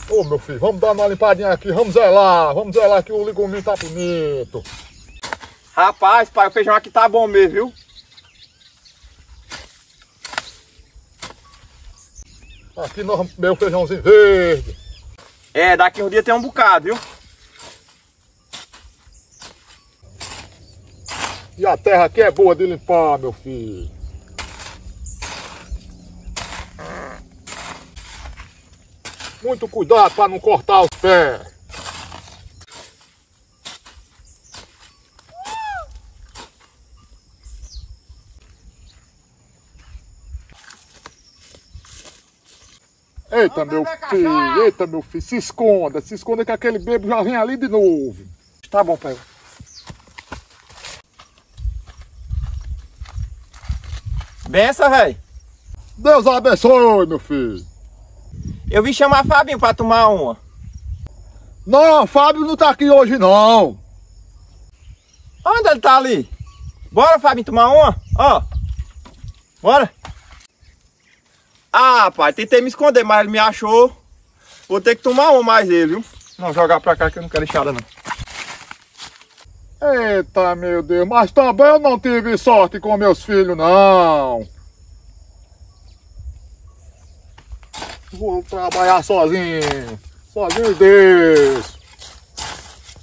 Ô, meu filho, vamos dar uma limpadinha aqui, vamos zelar que o leguminho tá bonito. Rapaz, pai, o feijão aqui tá bom mesmo, viu? Aqui nós vamos comer o feijãozinho verde. É, daqui um dia tem um bocado, viu? E a terra aqui é boa de limpar, meu filho. Muito cuidado para não cortar os pés. Eita meu filho, se esconda que aquele bebo já vem ali de novo. Tá bom, pai. Benção, velho. Deus abençoe, meu filho. Eu vim chamar Fabinho pra tomar uma. Não, Fábio não tá aqui hoje não. Onde ele tá ali? Bora, Fabinho, tomar uma? Ó. Bora. Ah, pai, tentei me esconder, mas ele me achou. Vou ter que tomar uma mais ele, viu? Não, jogar pra cá que eu não quero enxada, não. Eita, meu Deus, mas também eu não tive sorte com meus filhos, não. Vou trabalhar sozinho Deus.